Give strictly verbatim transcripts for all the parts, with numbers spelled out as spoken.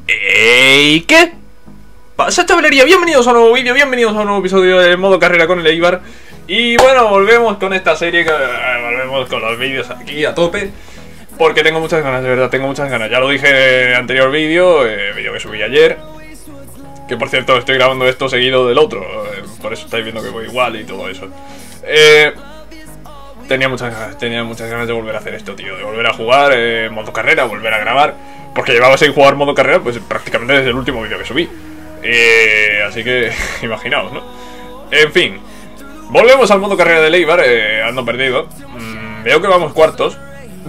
¿Y qué pasa, chavalería? Bienvenidos a un nuevo vídeo, bienvenidos a un nuevo episodio de modo carrera con el Eibar. Y bueno, volvemos con esta serie, que, eh, volvemos con los vídeos aquí a tope, porque tengo muchas ganas, de verdad, tengo muchas ganas. Ya lo dije en el anterior vídeo, eh, vídeo que subí ayer, que por cierto estoy grabando esto seguido del otro, eh, por eso estáis viendo que voy igual y todo eso. Eh... Tenía muchas ganas, tenía muchas ganas de volver a hacer esto, tío. De volver a jugar eh, modo carrera, volver a grabar. Porque llevaba sin jugar modo carrera pues prácticamente desde el último vídeo que subí. eh, Así que, imaginaos, ¿no? En fin, volvemos al modo carrera de Eibar. eh, Ando perdido. mm, Veo que vamos cuartos.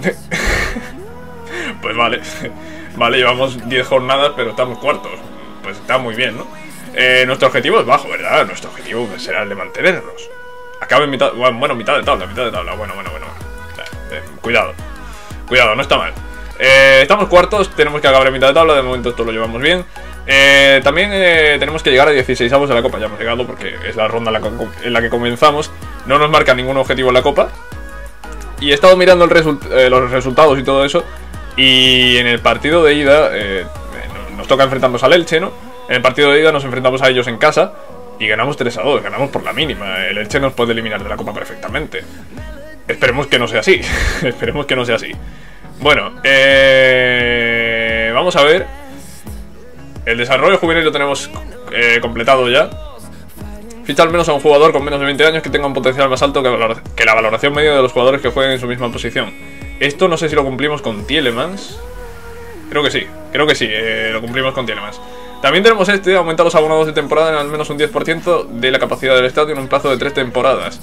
Pues vale. Vale, llevamos diez jornadas, pero estamos cuartos. Pues está muy bien, ¿no? eh, Nuestro objetivo es bajo, ¿verdad? Nuestro objetivo será el de mantenernos. Acaba en mitad, bueno, mitad de tabla, mitad de tabla, bueno, bueno, bueno. Eh, eh, cuidado, cuidado, no está mal. eh, Estamos cuartos, tenemos que acabar en mitad de tabla, de momento esto lo llevamos bien. eh, También eh, tenemos que llegar a dieciseisavos de la Copa, ya hemos llegado porque es la ronda en la, en la que comenzamos. No nos marca ningún objetivo en la Copa. Y he estado mirando el result eh, los resultados y todo eso. Y en el partido de ida, eh, nos toca enfrentarnos al Elche, ¿no? En el partido de ida nos enfrentamos a ellos en casa y ganamos tres a dos, ganamos por la mínima. El Elche nos puede eliminar de la Copa perfectamente. Esperemos que no sea así. Esperemos que no sea así. Bueno, eh... vamos a ver. El desarrollo juvenil lo tenemos eh, completado ya. Ficha al menos a un jugador con menos de veinte años que tenga un potencial más alto que, valor que la valoración media de los jugadores que jueguen en su misma posición. Esto no sé si lo cumplimos con Tielemans. Creo que sí, creo que sí, eh, lo cumplimos con Tielemans. También tenemos este, aumentar los abonados de temporada en al menos un diez por ciento de la capacidad del estadio en un plazo de tres temporadas.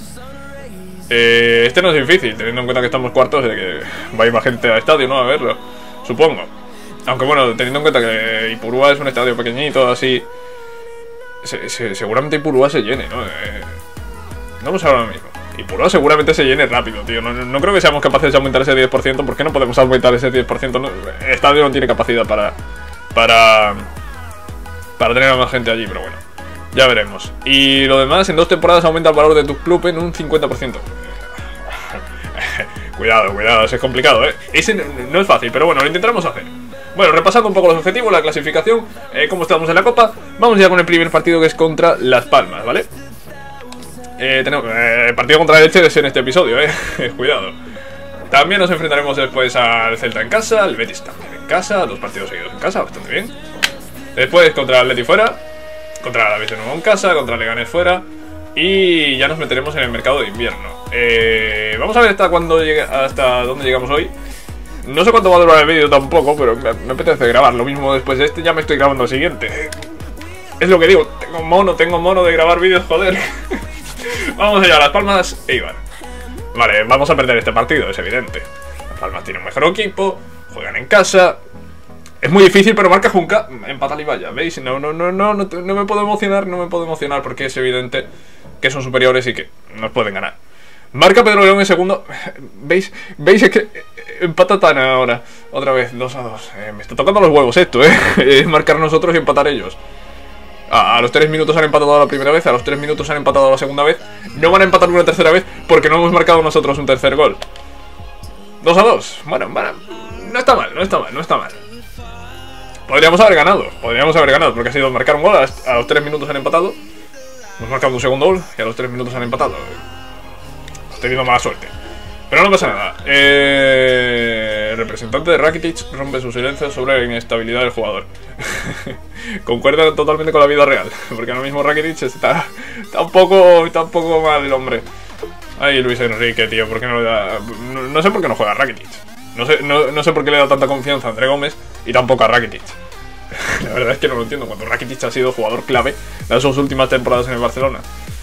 Eh, este no es difícil, teniendo en cuenta que estamos cuartos, de que va a ir más gente al estadio, ¿no? A verlo, supongo. Aunque bueno, teniendo en cuenta que Ipurúa es un estadio pequeñito, así... Se, se, seguramente Ipurúa se llene, ¿no? Eh, no lo sé ahora mismo. Ipurúa seguramente se llene rápido, tío. No, no, no creo que seamos capaces de aumentar ese diez por ciento. ¿Por qué no podemos aumentar ese diez por ciento? No, el estadio no tiene capacidad para... Para... Para tener a más gente allí, pero bueno, ya veremos. Y lo demás, en dos temporadas aumenta el valor de tu club en un cincuenta por ciento. Cuidado, cuidado, eso es complicado, ¿eh? Ese no es fácil, pero bueno, lo intentaremos hacer. Bueno, repasando un poco los objetivos, la clasificación, eh, cómo estamos en la Copa. Vamos ya con el primer partido, que es contra Las Palmas, ¿vale? Eh, tenemos, eh, el partido contra el Elche es en este episodio, ¿eh? Cuidado. También nos enfrentaremos después al Celta en casa, al Betis también en casa, dos partidos seguidos en casa, bastante bien. Después contra el Atleti fuera, contra el Alavés de nuevo en casa, contra el Leganés fuera. Y ya nos meteremos en el mercado de invierno. eh, Vamos a ver hasta cuándo llegue, hasta dónde llegamos hoy. No sé cuánto va a durar el vídeo tampoco, pero me, me apetece grabar. Lo mismo después de este, ya me estoy grabando el siguiente. Es lo que digo, tengo mono, tengo mono de grabar vídeos, joder. Vamos allá, Las Palmas, Eibar. Vale, vamos a perder este partido, es evidente. Las Palmas tienen un mejor equipo, juegan en casa. Es muy difícil, pero marca Junca, empata Libaya, ¿veis? No, no, no, no, no, no me puedo emocionar, no me puedo emocionar porque es evidente que son superiores y que nos pueden ganar. Marca Pedro León en segundo. ¿Veis? ¿Veis? Es que empata Tana ahora. Otra vez, dos a dos. Eh, me está tocando los huevos esto, ¿eh? Es marcar nosotros y empatar ellos. A, a los tres minutos han empatado la primera vez, a los tres minutos han empatado la segunda vez. No van a empatar una tercera vez porque no hemos marcado nosotros un tercer gol. dos a dos. Bueno, bueno, no está mal, no está mal, no está mal. Podríamos haber ganado, podríamos haber ganado, porque ha sido marcar un gol, a los tres minutos han empatado. Hemos marcado un segundo gol y a los tres minutos han empatado. Hemos tenido mala suerte, pero no pasa nada. eh, El representante de Rakitic rompe su silencio sobre la inestabilidad del jugador. Concuerda totalmente con la vida real, porque ahora mismo Rakitic está, está, un poco, está un poco mal el hombre. Ay, Luis Enrique, tío, ¿por qué no le da...? No, no sé por qué no juega Rakitic. No sé, no, no sé por qué le da tanta confianza a André Gómez y tampoco a Rakitic. La verdad es que no lo entiendo, cuando Rakitic ha sido jugador clave de sus últimas temporadas en el Barcelona.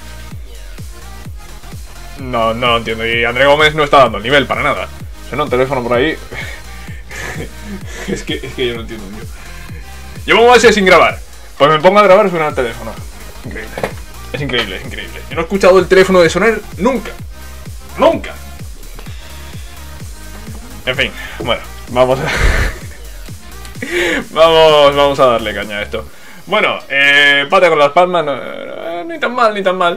No, no lo entiendo. Y André Gómez no está dando el nivel para nada. Suena un teléfono por ahí. es, que, es que yo no entiendo, tío. Llevo un mes sin grabar. Pues me pongo a grabar y suena el teléfono. Increíble. Es increíble, es increíble. Yo no he escuchado el teléfono de sonar nunca. Nunca. En fin, bueno, vamos a... vamos, vamos a darle caña a esto. Bueno, eh, empate con Las Palmas, no, eh, ni tan mal, ni tan mal.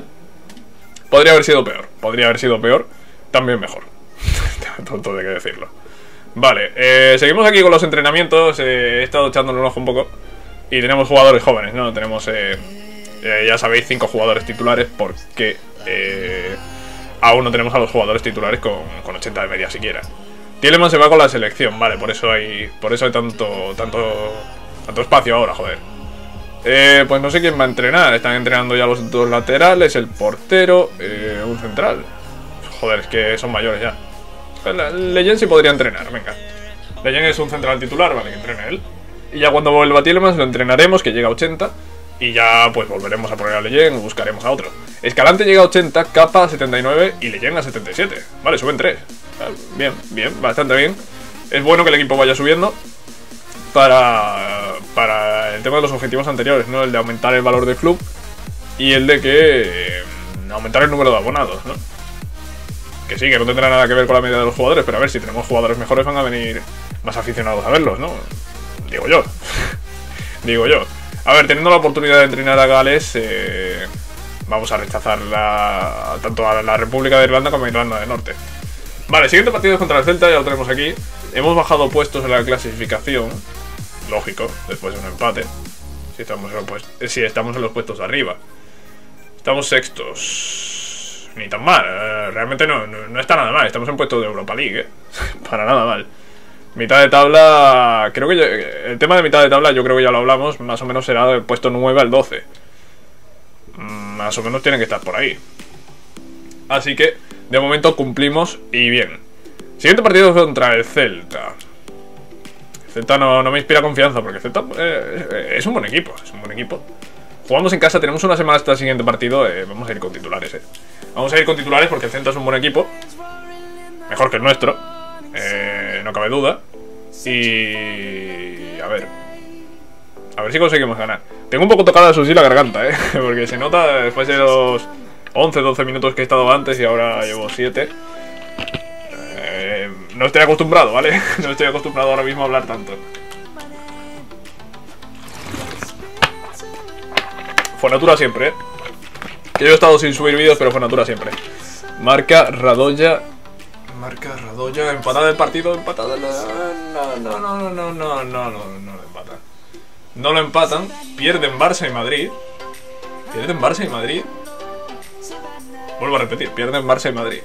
Podría haber sido peor, podría haber sido peor. También mejor. Tonto de que decirlo. Vale, eh, seguimos aquí con los entrenamientos. eh, He estado echándole un ojo un poco. Y tenemos jugadores jóvenes, ¿no? Tenemos, eh, eh, ya sabéis, cinco jugadores titulares. Porque eh, aún no tenemos a los jugadores titulares con, con ochenta de media siquiera. Tielemans se va con la selección, vale, por eso hay por eso hay tanto tanto tanto espacio ahora, joder. Eh, pues no sé quién va a entrenar. Están entrenando ya los dos laterales, el portero, eh, un central. Joder, es que son mayores ya. Leyen sí podría entrenar, venga. Leyen es un central titular, vale, que entrene él. Y ya cuando vuelva Tielemans lo entrenaremos, que llega a ochenta. Y ya pues volveremos a poner a Leyen o buscaremos a otro. Escalante llega a ochenta, Capa a setenta y nueve y Leyen a setenta y siete. Vale, suben tres. Bien, bien, bastante bien. Es bueno que el equipo vaya subiendo para, para el tema de los objetivos anteriores, ¿no? El de aumentar el valor del club y el de que eh, aumentar el número de abonados, ¿no? Que sí, que no tendrá nada que ver con la media de los jugadores, pero a ver, si tenemos jugadores mejores van a venir más aficionados a verlos, ¿no? Digo yo. Digo yo. A ver, teniendo la oportunidad de entrenar a Gales, eh, vamos a rechazar la, tanto a la República de Irlanda como a Irlanda del Norte. Vale, siguiente partido es contra el Celta, ya lo tenemos aquí. Hemos bajado puestos en la clasificación. Lógico, después de un empate. Si estamos en los, pues, si estamos en los puestos de arriba. Estamos sextos. Ni tan mal, eh, realmente no, no, no está nada mal. Estamos en puestos de Europa League, eh. Para nada mal. Mitad de tabla, creo que yo, el tema de mitad de tabla yo creo que ya lo hablamos. Más o menos será del puesto nueve al doce. Más o menos tienen que estar por ahí. Así que de momento cumplimos y bien. Siguiente partido contra el Celta. El Celta no, no me inspira confianza porque el Celta eh, es un buen equipo. Es un buen equipo. Jugamos en casa, tenemos una semana hasta el siguiente partido. eh, Vamos a ir con titulares, eh. Vamos a ir con titulares porque el Celta es un buen equipo. Mejor que el nuestro, eh, no cabe duda. Y... a ver A ver si conseguimos ganar. Tengo un poco tocada, eso sí, la garganta, eh. Porque se nota después de los once, doce minutos que he estado antes y ahora llevo siete. Eh, no estoy acostumbrado, ¿vale? No estoy acostumbrado ahora mismo a hablar tanto. Fue natura siempre, ¿eh? Que yo he estado sin subir vídeos, pero fue natura siempre. Marca Radoya. Marca Radoya, empatada el partido, empatada la... No, no, no, no, no, no, no, no, no lo empatan. No lo empatan, pierden Barça y Madrid. Pierden Barça y Madrid. Vuelvo a repetir, pierden Barça y Madrid.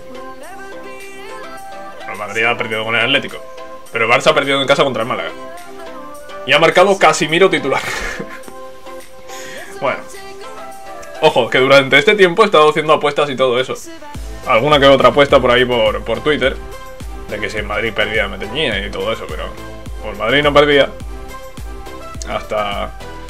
El Madrid ha perdido con el Atlético, pero el Barça ha perdido en casa contra el Málaga. Y ha marcado Casimiro titular. Bueno. Ojo, que durante este tiempo he estado haciendo apuestas y todo eso. Alguna que otra apuesta por ahí por, por Twitter. De que si el Madrid perdía me teñía y todo eso, pero... Pues el Madrid no perdía. Hasta...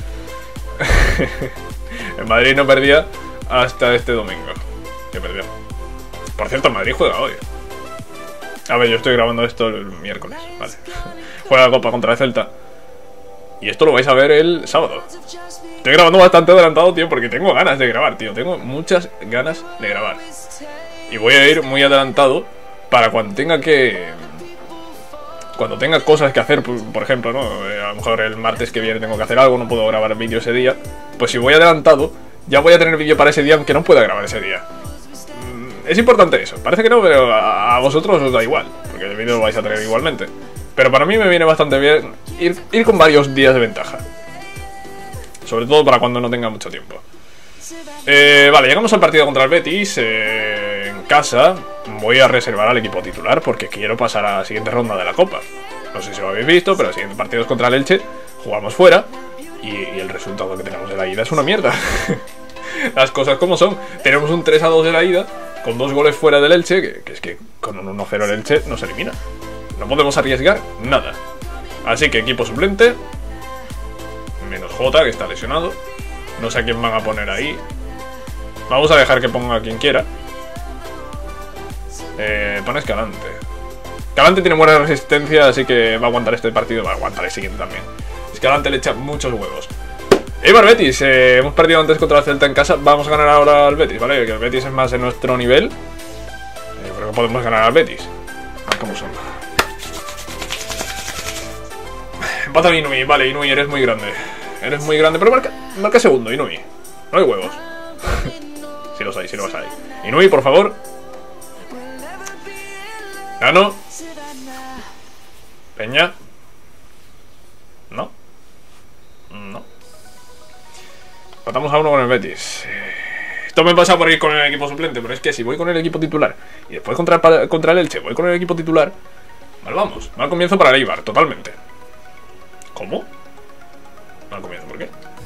el Madrid no perdía hasta este domingo. Que perdió. Por cierto, el Madrid juega hoy. A ver, yo estoy grabando esto el miércoles, vale. Juega la Copa contra el Celta. Y esto lo vais a ver el sábado. Estoy grabando bastante adelantado, tío, porque tengo ganas de grabar, tío. Tengo muchas ganas de grabar. Y voy a ir muy adelantado para cuando tenga que... Cuando tenga cosas que hacer, por ejemplo, ¿no? A lo mejor el martes que viene tengo que hacer algo, no puedo grabar vídeo ese día. Pues si voy adelantado, ya voy a tener vídeo para ese día, aunque no pueda grabar ese día. Es importante eso. Parece que no, pero a vosotros os da igual, porque el vídeo lo vais a tener igualmente. Pero para mí me viene bastante bien ir, ir con varios días de ventaja. Sobre todo para cuando no tenga mucho tiempo. Eh, vale, llegamos al partido contra el Betis. eh, En casa. Voy a reservar al equipo titular porque quiero pasar a la siguiente ronda de la Copa. No sé si lo habéis visto, pero el siguiente partido es contra el Elche. Jugamos fuera y, y el resultado que tenemos de la ida es una mierda. Las cosas como son. Tenemos un tres a dos de la ida, con dos goles fuera del Elche, que, que es que con un uno cero el Elche nos elimina. No podemos arriesgar nada. Así que equipo suplente. Menos Jota, que está lesionado. No sé a quién van a poner ahí. Vamos a dejar que ponga a quien quiera. Eh, pone Escalante. Escalante tiene buena resistencia, así que va a aguantar este partido. Va a aguantar el siguiente también. Escalante le echa muchos huevos. Eibar Betis, eh, hemos perdido antes contra el Celta en casa. Vamos a ganar ahora al Betis, ¿vale? Que el Betis es más en nuestro nivel. eh, Creo que podemos ganar al Betis. A ver cómo son. Empata Inui, vale, Inui, eres muy grande. Eres muy grande, pero marca, marca segundo, Inui. No hay huevos. Si los hay, si los hay. Inui, por favor. Gano. Peña. No. No. Empatamos a uno con el Betis. Esto me pasa por ir con el equipo suplente, pero es que si voy con el equipo titular y después contra el, contra el Elche voy con el equipo titular, mal vamos. Mal comienzo para el Eibar, totalmente. ¿Cómo? Mal comienzo, ¿por qué?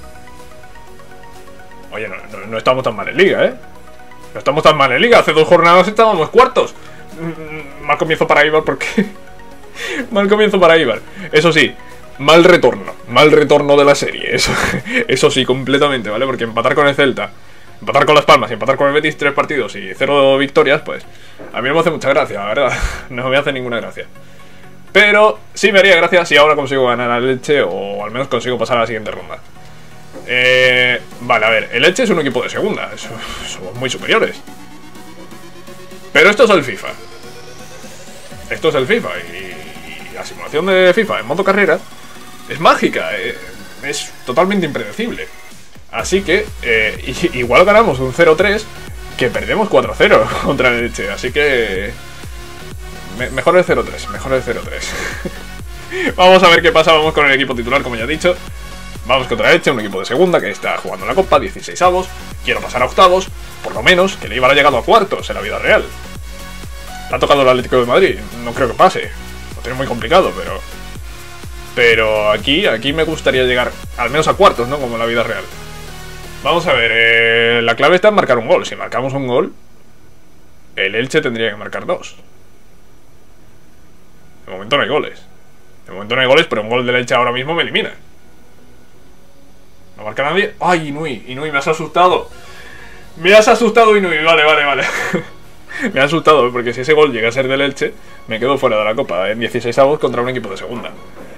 Oye, no, no, no estamos tan mal en liga, ¿eh? No estamos tan mal en liga. Hace dos jornadas estábamos cuartos. Mal comienzo para Eibar, ¿por qué? Mal comienzo para Eibar. Eso sí, mal retorno. Mal retorno de la serie. Eso, eso sí, completamente, ¿vale? Porque empatar con el Celta, empatar con Las Palmas y empatar con el Betis, tres partidos y cero victorias, pues a mí no me hace mucha gracia, la verdad. No me hace ninguna gracia. Pero sí me haría gracia si ahora consigo ganar al Elche o al menos consigo pasar a la siguiente ronda. Eh, vale, a ver, el Elche es un equipo de segunda, somos muy superiores. Pero esto es el FIFA. Esto es el FIFA y, y la simulación de FIFA en modo carrera es mágica, eh, es totalmente impredecible. Así que eh, igual ganamos un cero tres que perdemos cuatro cero contra el Elche, así que me, mejor el cero tres, mejor el cero tres. Vamos a ver qué pasa, vamos con el equipo titular, como ya he dicho. Vamos contra el Elche, un equipo de segunda que está jugando la Copa, dieciséis avos. Quiero pasar a octavos, por lo menos, que el Eibar ha llegado a cuartos en la vida real. Le ha tocado el Atlético de Madrid, no creo que pase. Lo tiene muy complicado, pero... Pero aquí, aquí me gustaría llegar al menos a cuartos, ¿no? Como en la vida real. Vamos a ver, eh, la clave está en marcar un gol. Si marcamos un gol, el Elche tendría que marcar dos. De momento no hay goles. De momento no hay goles, pero un gol del Elche ahora mismo me elimina. No marca nadie. ¡Ay, Inui! Inui, me has asustado. Me has asustado, Inui. Vale, vale, vale. Me ha asustado, porque si ese gol llega a ser del Elche, me quedo fuera de la Copa en dieciséis avos contra un equipo de segunda.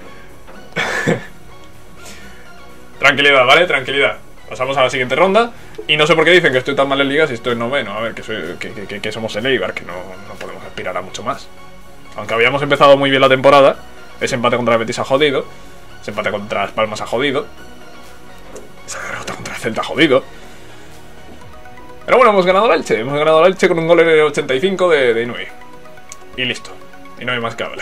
Tranquilidad, ¿vale? Tranquilidad. Pasamos a la siguiente ronda. Y no sé por qué dicen que estoy tan mal en liga si estoy en noveno. A ver, que, soy, que, que, que somos el Eibar, que no, no podemos aspirar a mucho más. Aunque habíamos empezado muy bien la temporada. Ese empate contra el Betis ha jodido. Ese empate contra Las Palmas ha jodido. Esa derrota contra el Celta ha jodido. Pero bueno, hemos ganado al Elche. Hemos ganado al Elche con un gol en el ochenta y cinco de, de Inui. Y listo. Y no hay más que hablar.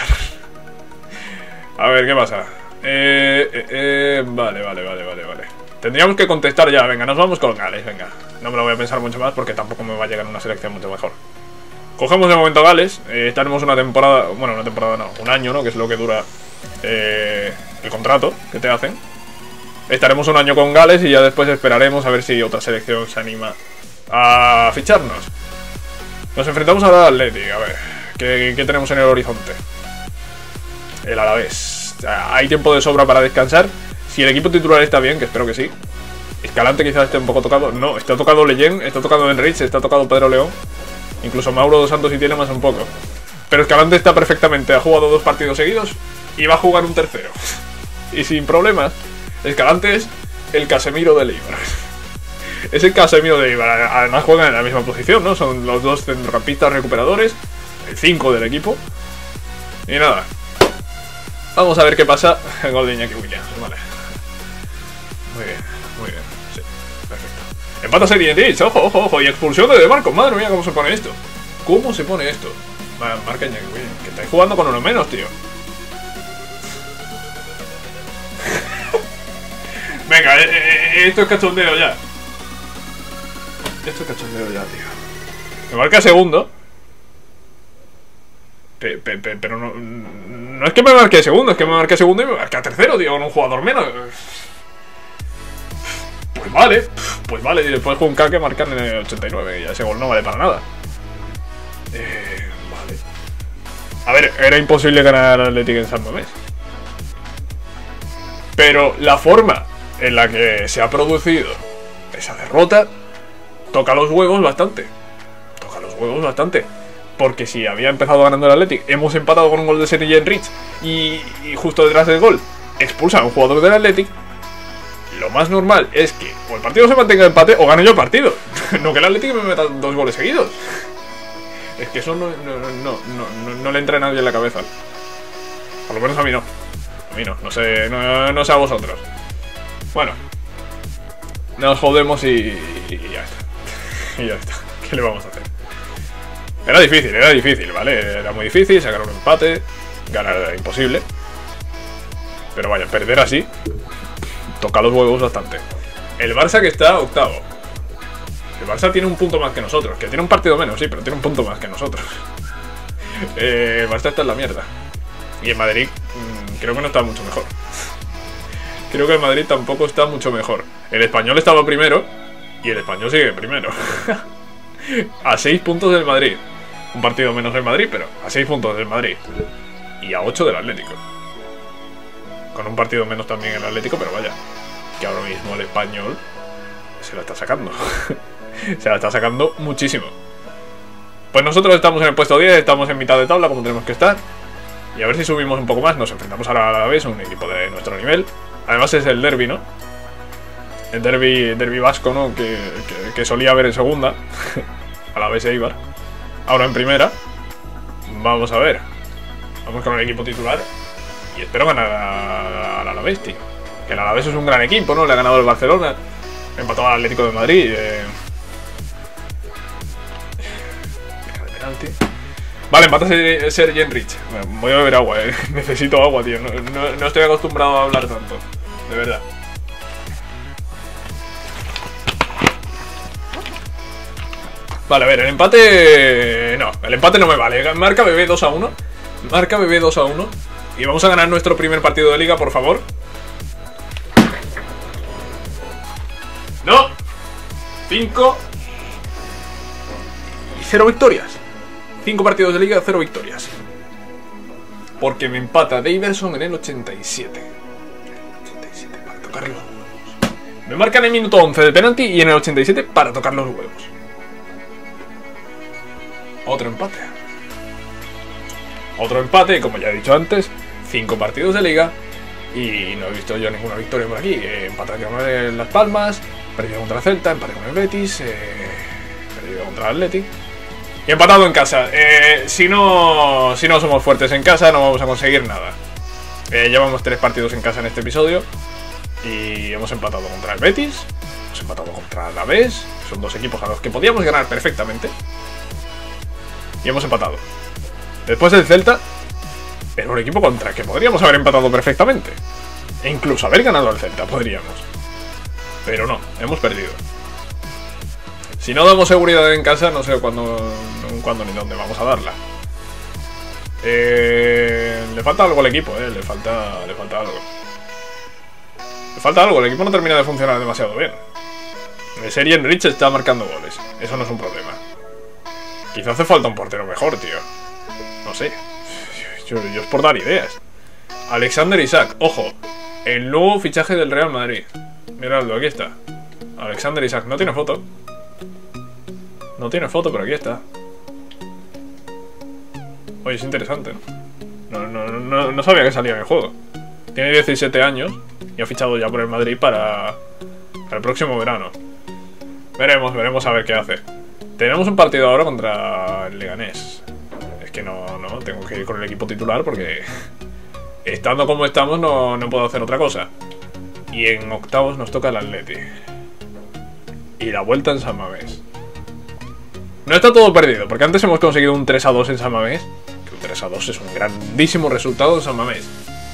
A ver, ¿qué pasa? Eh, eh, eh, vale, vale, vale, vale, vale. Tendríamos que contestar ya. Venga, nos vamos con Gales, venga. No me lo voy a pensar mucho más porque tampoco me va a llegar una selección mucho mejor. Cogemos de momento Gales. Eh, estaremos una temporada... Bueno, una temporada no. Un año, ¿no? Que es lo que dura eh, el contrato que te hacen. Estaremos un año con Gales y ya después esperaremos a ver si otra selección se anima a ficharnos. Nos enfrentamos ahora al Athletic. A ver, ¿qué, qué tenemos en el horizonte? El Alavés. O sea, hay tiempo de sobra para descansar. Si el equipo titular está bien, que espero que sí. Escalante quizás esté un poco tocado. No, está tocado Leyen, está tocado Enrich, está tocado Pedro León. Incluso Mauro dos Santos y tiene más un poco. Pero Escalante está perfectamente. Ha jugado dos partidos seguidos y va a jugar un tercero. Y sin problemas. Escalante es el Casemiro del Eibar. Es el Casemiro del Eibar. Además juegan en la misma posición, ¿no? Son los dos centrocampistas recuperadores. El cinco del equipo. Y nada. Vamos a ver qué pasa. El gol de Iñaki Williams. Vale. Muy bien, muy bien. Sí, perfecto. Empata serie Rich. Ojo, ojo, ojo. Y expulsión de De Marco. Madre mía, cómo se pone esto. ¿Cómo se pone esto? Va, marca Iñaki Williams. Que estáis jugando con uno menos, tío. Venga, eh, eh, esto es cachondeo ya. Esto es cachondeo ya, tío. Me marca segundo. Pe, pe, pe, pero no, no es que me marque segundo, es que me marque segundo y me marca tercero, tío, con un jugador menos. Pues vale, pues vale. Y después con K que marcan en el ochenta y nueve y ya ese gol no vale para nada. Eh, vale. A ver, era imposible ganar al Athletic en San Mamés. Pero la forma en la que se ha producido esa derrota toca los huevos bastante. Toca los huevos bastante. Porque si había empezado ganando el Athletic, hemos empatado con un gol de Sergi Enrich y, y justo detrás del gol expulsan a un jugador del Athletic, lo más normal es que o el partido se mantenga en empate o gane yo el partido. No que el Athletic me meta dos goles seguidos. Es que eso no, no, no, no, no, no le entra a nadie en la cabeza. Por lo menos a mí no. A mí no, no sé, no, no sé a vosotros. Bueno, nos jodemos y, y ya está. Y ya está. ¿Qué le vamos a hacer? Era difícil, era difícil, ¿vale? Era muy difícil sacar un empate. Ganar era imposible. Pero vaya, perder así toca los huevos bastante. El Barça que está octavo. El Barça tiene un punto más que nosotros. Que tiene un partido menos, sí, pero tiene un punto más que nosotros. eh, El Barça está en la mierda. Y el Madrid mmm, creo que no está mucho mejor. Creo que el Madrid tampoco está mucho mejor. El Español estaba primero y el Español sigue primero. A seis puntos del Madrid. Un partido menos del Madrid, pero a seis puntos del Madrid. Y a ocho del Atlético. Con un partido menos también el Atlético, pero vaya, que ahora mismo el Español se la está sacando. Se la está sacando muchísimo. Pues nosotros estamos en el puesto diez, estamos en mitad de tabla como tenemos que estar. Y a ver si subimos un poco más. Nos enfrentamos ahora a la Alavés, un equipo de nuestro nivel. Además es el derbi, ¿no? El derbi, derbi vasco, ¿no? Que, que, que solía haber en segunda. Alavés e Eibar. Ahora en primera. Vamos a ver. Vamos con el equipo titular. Y espero ganar al Alavés, tío. Que el Alavés es un gran equipo, ¿no? Le ha ganado el Barcelona. Empató al Atlético de Madrid. Eh... penalti. Vale, empata Sergi Enrich. Bueno, voy a beber agua, eh. Necesito agua, tío. No, no, no estoy acostumbrado a hablar tanto. De verdad. Vale, a ver, el empate... No, el empate no me vale. Marca B B dos a uno. Marca B B dos a uno. Y vamos a ganar nuestro primer partido de liga, por favor. No. Cinco. Y cero victorias. Cinco partidos de liga, cero victorias. Porque me empata Daverson en el ochenta y siete. ochenta y siete para tocar los huevos. Me marcan en el minuto once de penalti y en el ochenta y siete para tocar los huevos. Otro empate. Otro empate, como ya he dicho antes. Cinco partidos de liga. Y no he visto yo ninguna victoria por aquí. Eh, empate con el Las Palmas. Perdido contra el Celta. Empate con el Betis. Eh, perdido contra el Athletic. Y empatado en casa. Eh, si no si no somos fuertes en casa, no vamos a conseguir nada. Eh, llevamos tres partidos en casa en este episodio. Y hemos empatado contra el Betis. Hemos empatado contra el Alavés. Son dos equipos a los que podíamos ganar perfectamente. Y hemos empatado. Después del Celta, era un equipo contra el que podríamos haber empatado perfectamente. E incluso haber ganado al Celta, podríamos. Pero no, hemos perdido. Si no damos seguridad en casa, no sé cuándo, cuándo ni dónde vamos a darla. Eh, le falta algo al equipo, eh. Le falta, le falta algo. Le falta algo, el equipo no termina de funcionar demasiado bien. El Sergi Enrich está marcando goles. Eso no es un problema. Quizá hace falta un portero mejor, tío. No sé. Yo, yo es por dar ideas. Alexander Isak, ojo. El nuevo fichaje del Real Madrid. Miradlo, aquí está. Alexander Isak, no tiene foto. No tiene foto, pero aquí está. Oye, es interesante, ¿no? No, no, no, no sabía que salía en el juego. Tiene diecisiete años y ha fichado ya por el Madrid para, para el próximo verano. Veremos, veremos a ver qué hace. Tenemos un partido ahora contra el Leganés. Es que no, no, tengo que ir con el equipo titular porque estando como estamos no, no puedo hacer otra cosa. Y en octavos nos toca el Athletic. Y la vuelta en San Mamés. No está todo perdido, porque antes hemos conseguido un tres a dos en San Mamés. Que un tres a dos es un grandísimo resultado en San Mamés.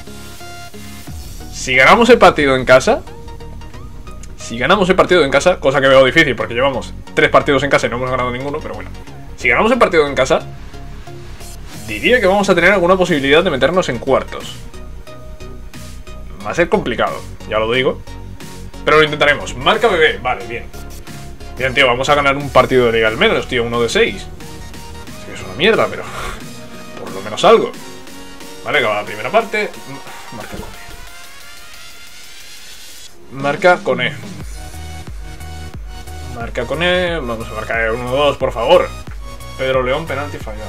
Si ganamos el partido en casa... Si ganamos el partido en casa, cosa que veo difícil porque llevamos tres partidos en casa y no hemos ganado ninguno, pero bueno. Si ganamos el partido en casa, diría que vamos a tener alguna posibilidad de meternos en cuartos. Va a ser complicado, ya lo digo. Pero lo intentaremos. Marca B B, vale, bien. Bien, tío, vamos a ganar un partido de liga al menos, tío, uno de seis. Sí que es una mierda, pero por lo menos algo. Vale, acaba la primera parte. Marca con E. Marca con E. Marca con E. Vamos a marcar uno dos, por favor. Pedro León, penalti fallado.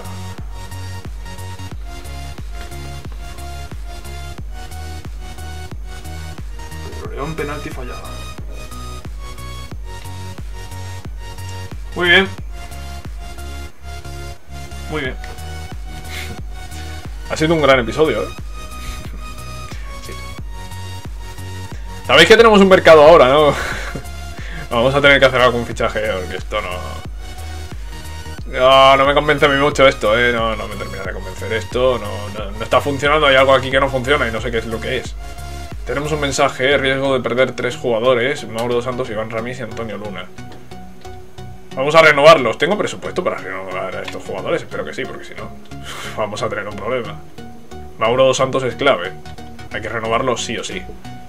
Pedro León, penalti fallado. Muy bien. Muy bien. Ha sido un gran episodio, ¿eh? Sí. Sabéis que tenemos un mercado ahora, ¿no? Vamos a tener que hacer algún fichaje, porque esto no... No, no me convence a mí mucho esto, ¿eh? No, no me termina de convencer esto. No, no, no está funcionando, hay algo aquí que no funciona y no sé qué es lo que es. Tenemos un mensaje, riesgo de perder tres jugadores, Mauro dos Santos, Iván Ramis y Antonio Luna. Vamos a renovarlos. ¿Tengo presupuesto para renovar a estos jugadores? Espero que sí, porque si no, vamos a tener un problema. Mauro dos Santos es clave. Hay que renovarlos sí o sí.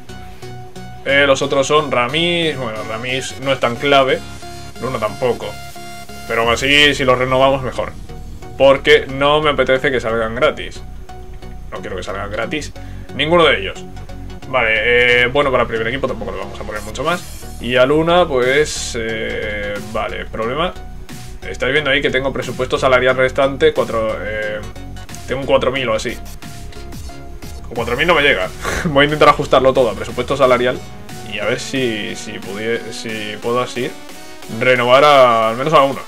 Eh, los otros son Ramis. Bueno, Ramis no es tan clave. Luna tampoco. Pero aún así, si los renovamos, mejor. Porque no me apetece que salgan gratis. No quiero que salgan gratis ninguno de ellos. Vale, eh, bueno, para el primer equipo tampoco le vamos a poner mucho más. Y a Luna, pues... Eh, vale, problema. Estáis viendo ahí que tengo presupuesto salarial restante. cuatro, eh, tengo un cuatro mil o así. Con cuatro mil no me llega. Voy a intentar ajustarlo todo a presupuesto salarial. Y a ver si, si, pudie, si puedo así renovar a, al menos a uno.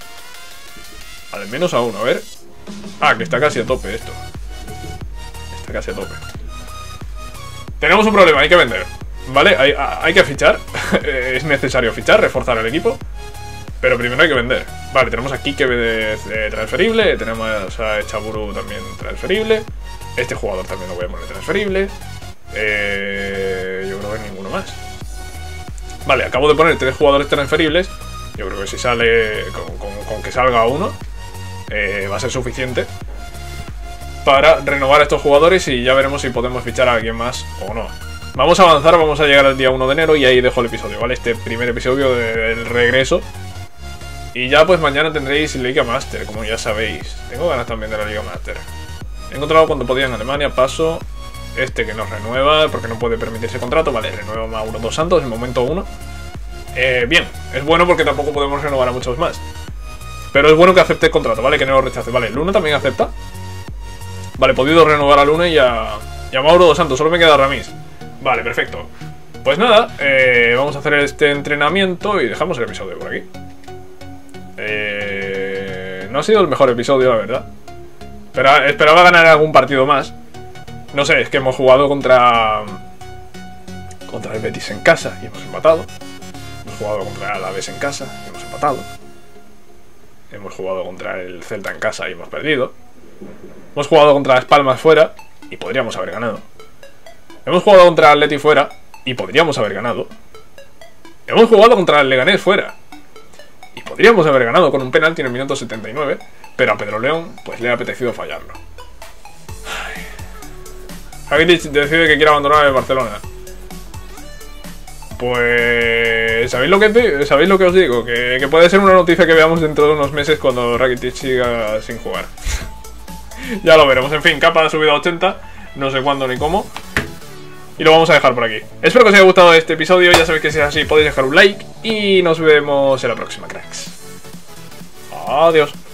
Al menos a uno, a ver. Ah, que está casi a tope esto. Está casi a tope. Tenemos un problema, hay que vender. Vale, hay, hay que fichar. Es necesario fichar, reforzar el equipo. Pero primero hay que vender. Vale, tenemos a Kike de, de transferible. Tenemos a Echaburu también transferible. Este jugador también lo voy a poner transferible. eh, Yo creo que ninguno más. Vale, acabo de poner tres jugadores transferibles. Yo creo que si sale con, con, con que salga uno eh, va a ser suficiente para renovar a estos jugadores. Y ya veremos si podemos fichar a alguien más o no. Vamos a avanzar, vamos a llegar al día uno de enero y ahí dejo el episodio, ¿vale? Este primer episodio del regreso. Y ya pues mañana tendréis Liga Master, como ya sabéis. Tengo ganas también de la Liga Master. He encontrado cuando podía en Alemania, paso. Este que nos renueva, porque no puede permitirse contrato. Vale, renueva Mauro dos Santos en momento uno. Eh, bien, es bueno porque tampoco podemos renovar a muchos más. Pero es bueno que acepte el contrato, ¿vale? Que no lo rechace. Vale, Luna también acepta. Vale, he podido renovar a Luna y a, y a Mauro dos Santos, solo me queda Ramis. Vale, perfecto. Pues nada, eh, vamos a hacer este entrenamiento y dejamos el episodio por aquí. Eh, no ha sido el mejor episodio, la verdad. Pero esperaba ganar algún partido más. No sé, es que hemos jugado contra... Contra el Betis en casa y hemos empatado. Hemos jugado contra el Alavés en casa y hemos empatado. Hemos jugado contra el Celta en casa y hemos perdido. Hemos jugado contra Las Palmas fuera y podríamos haber ganado. Hemos jugado contra el Atleti fuera y podríamos haber ganado. Hemos jugado contra el Leganés fuera y podríamos haber ganado con un penalti en el minuto setenta y nueve. Pero a Pedro León pues le ha apetecido fallarlo. Rakitic decide que quiere abandonar el Barcelona. Pues... ¿Sabéis lo que, ¿sabéis lo que os digo? Que, que puede ser una noticia que veamos dentro de unos meses cuando Rakitic siga sin jugar. Ya lo veremos. En fin, Capa ha subido a ochenta. No sé cuándo ni cómo. Y lo vamos a dejar por aquí. Espero que os haya gustado este episodio. Ya sabéis que si es así podéis dejar un like. Y nos vemos en la próxima, cracks. Adiós.